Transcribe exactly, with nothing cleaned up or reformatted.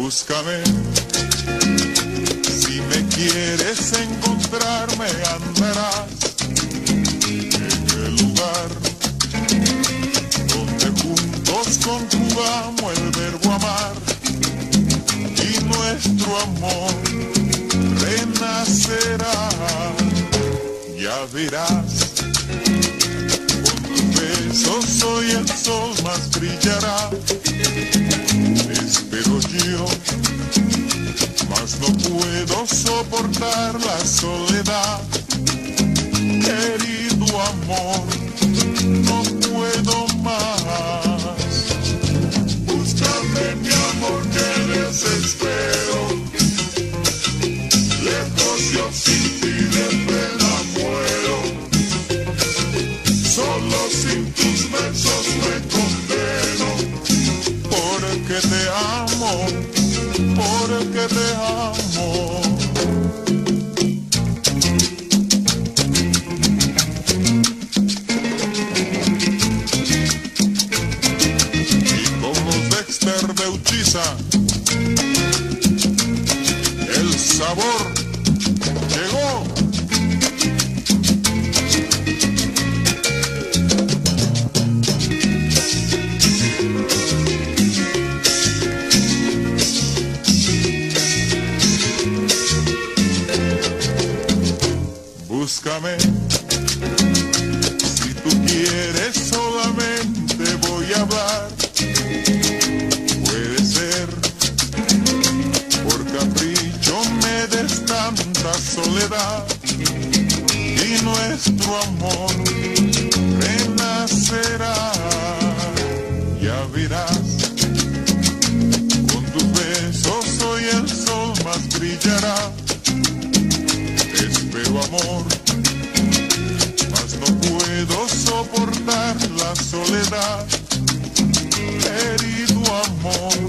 Búscame, si me quieres encontrarme andarás en el lugar donde juntos conjugamos el verbo amar y nuestro amor renacerá. Ya verás, con tus besos hoy el sol más brillará. Espero yo, mas no puedo soportar la soledad. Querido amor, no puedo más. Búscame, mi amor, que desespero. Lejos yo sin ti de pena muero. Solo sin tus besos me condeno. Porque te amo, porque te amo. Y como Dexter de Uchiza, el sabor llegó. Búscame, si tú quieres solamente voy a hablar. Puede ser, por capricho me des tanta soledad y nuestro amor renacerá. Ya verás, con tus besos hoy el sol más brillará. Espero amor, mas no puedo soportar la soledad. Querido amor,